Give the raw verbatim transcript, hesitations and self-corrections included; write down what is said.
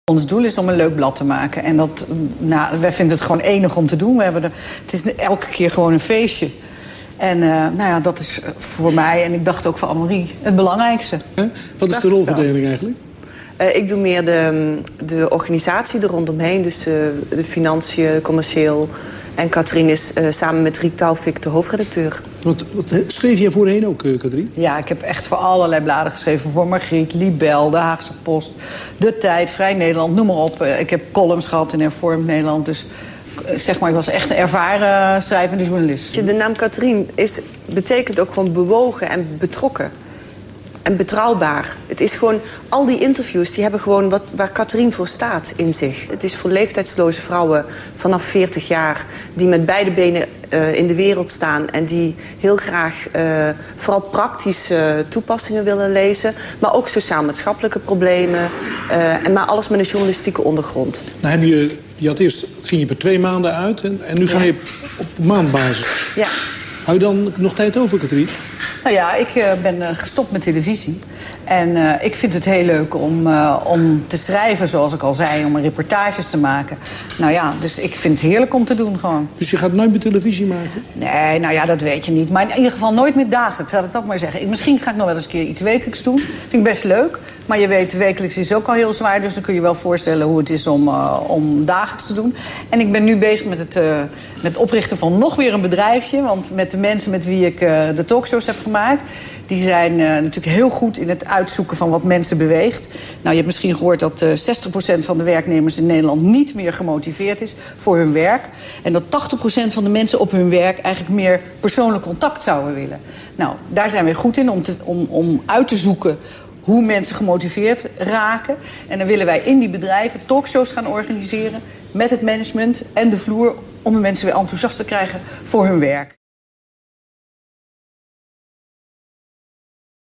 Ons doel is om een leuk blad te maken. En dat, nou, wij vinden het gewoon enig om te doen. We hebben er, het is elke keer gewoon een feestje. En uh, nou ja, dat is voor mij, en ik dacht ook voor Annemarie, het belangrijkste. Huh? Wat is de rolverdeling eigenlijk? Uh, ik doe meer de, de organisatie er rondomheen. Dus uh, de financiën, commercieel. En Katrien is uh, samen met Riek Taufik de hoofdredacteur. Wat, wat schreef jij voorheen ook, uh, Katrien? Ja, ik heb echt voor allerlei bladen geschreven. Voor Margriet, Libel, De Haagse Post, De Tijd, Vrij Nederland, noem maar op. Uh, ik heb columns gehad in Hervormd Nederland. Dus uh, zeg maar, ik was echt een ervaren schrijvende journalist. De naam Katrien is, betekent ook gewoon bewogen en betrokken. En betrouwbaar. Het is gewoon, al die interviews die hebben gewoon wat, waar Katrien voor staat in zich. Het is voor leeftijdsloze vrouwen vanaf veertig jaar... die met beide benen uh, in de wereld staan... en die heel graag uh, vooral praktische toepassingen willen lezen... maar ook sociaal-maatschappelijke problemen. Uh, en maar alles met een journalistieke ondergrond. Nou, heb je, je had eerst, ging je per twee maanden uit... en, en nu ga je op maandbasis. Ja. Hou je dan nog tijd over, Katrien? Nou ja, ik uh, ben uh, gestopt met televisie. En uh, ik vind het heel leuk om, uh, om te schrijven, zoals ik al zei, om reportages te maken. Nou ja, dus ik vind het heerlijk om te doen gewoon. Dus je gaat nooit meer televisie maken? Nee, nou ja, dat weet je niet. Maar in ieder geval nooit meer dagelijks, laat ik dat maar zeggen. Ik, misschien ga ik nog wel eens een keer iets wekelijks doen. Vind ik best leuk. Maar je weet, wekelijks is ook al heel zwaar. Dus dan kun je wel voorstellen hoe het is om, uh, om dagelijks te doen. En ik ben nu bezig met het, uh, met het oprichten van nog weer een bedrijfje. Want met de mensen met wie ik uh, de talkshows heb gemaakt... die zijn uh, natuurlijk heel goed in het uitzoeken van wat mensen beweegt. Nou, je hebt misschien gehoord dat uh, zestig procent van de werknemers in Nederland... niet meer gemotiveerd is voor hun werk. En dat tachtig procent van de mensen op hun werk... eigenlijk meer persoonlijk contact zouden willen. Nou, daar zijn we goed in om, te, om, om uit te zoeken... hoe mensen gemotiveerd raken. En dan willen wij in die bedrijven talkshows gaan organiseren... met het management en de vloer... om de mensen weer enthousiast te krijgen voor hun werk.